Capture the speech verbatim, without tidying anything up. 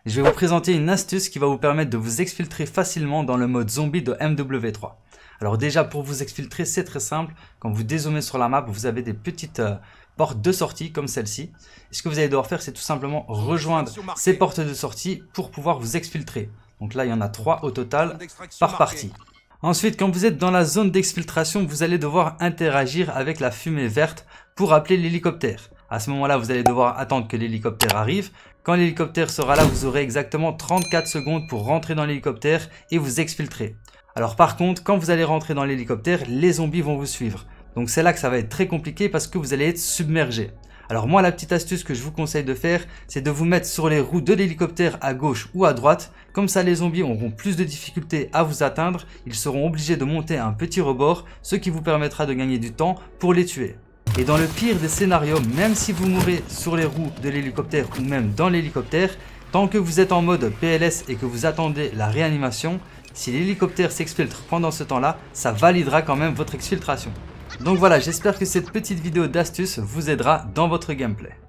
Je vais vous présenter une astuce qui va vous permettre de vous exfiltrer facilement dans le mode zombie de M W trois. Alors déjà, pour vous exfiltrer, c'est très simple. Quand vous dézoomez sur la map, vous avez des petites euh, portes de sortie comme celle-ci. Et ce que vous allez devoir faire, c'est tout simplement rejoindre ces portes de sortie pour pouvoir vous exfiltrer. Donc là, il y en a trois au total par partie. Ensuite, quand vous êtes dans la zone d'exfiltration, vous allez devoir interagir avec la fumée verte pour appeler l'hélicoptère. À ce moment-là, vous allez devoir attendre que l'hélicoptère arrive. Quand l'hélicoptère sera là, vous aurez exactement trente-quatre secondes pour rentrer dans l'hélicoptère et vous exfiltrer. Alors par contre, quand vous allez rentrer dans l'hélicoptère, les zombies vont vous suivre. Donc c'est là que ça va être très compliqué parce que vous allez être submergé. Alors moi, la petite astuce que je vous conseille de faire, c'est de vous mettre sur les roues de l'hélicoptère à gauche ou à droite. Comme ça, les zombies auront plus de difficultés à vous atteindre. Ils seront obligés de monter un petit rebord, ce qui vous permettra de gagner du temps pour les tuer. Et dans le pire des scénarios, même si vous mourrez sur les roues de l'hélicoptère ou même dans l'hélicoptère, tant que vous êtes en mode P L S et que vous attendez la réanimation, si l'hélicoptère s'exfiltre pendant ce temps-là, ça validera quand même votre exfiltration. Donc voilà, j'espère que cette petite vidéo d'astuce vous aidera dans votre gameplay.